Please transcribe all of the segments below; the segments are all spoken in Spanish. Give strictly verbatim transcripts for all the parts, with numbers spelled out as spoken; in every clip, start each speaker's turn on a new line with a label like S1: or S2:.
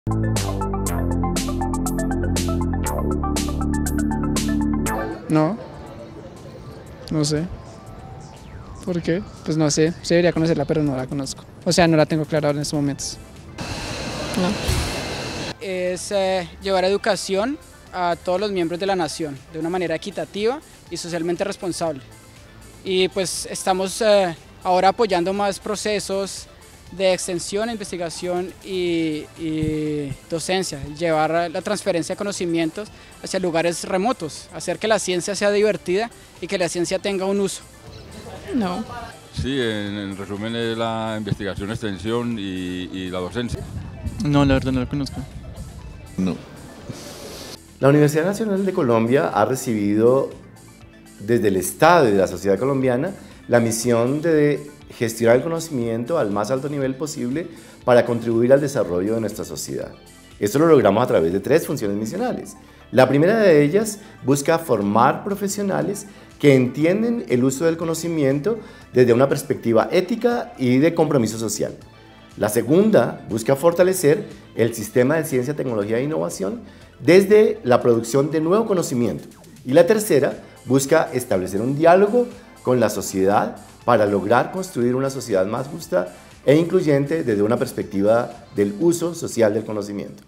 S1: No, no sé. ¿Por qué? Pues no sé, sí debería conocerla, pero no la conozco. O sea, no la tengo clara ahora en estos momentos.
S2: No.
S3: Es eh, llevar educación a todos los miembros de la nación de una manera equitativa y socialmente responsable. Y pues estamos eh, ahora apoyando más procesos de extensión, investigación y, y docencia, llevar la transferencia de conocimientos hacia lugares remotos, hacer que la ciencia sea divertida y que la ciencia tenga un uso.
S2: No.
S4: Sí, en, en resumen es la investigación, extensión y, y la docencia.
S2: No, la verdad no la conozco.
S5: No.
S6: La Universidad Nacional de Colombia ha recibido desde el Estado y de la sociedad colombiana la misión de gestionar el conocimiento al más alto nivel posible para contribuir al desarrollo de nuestra sociedad. Esto lo logramos a través de tres funciones misionales. La primera de ellas busca formar profesionales que entienden el uso del conocimiento desde una perspectiva ética y de compromiso social. La segunda busca fortalecer el sistema de ciencia, tecnología e innovación desde la producción de nuevo conocimiento. Y la tercera busca establecer un diálogo con la sociedad para lograr construir una sociedad más justa e incluyente desde una perspectiva del uso social del conocimiento.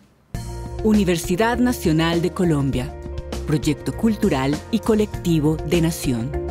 S7: Universidad Nacional de Colombia, proyecto cultural y colectivo de nación.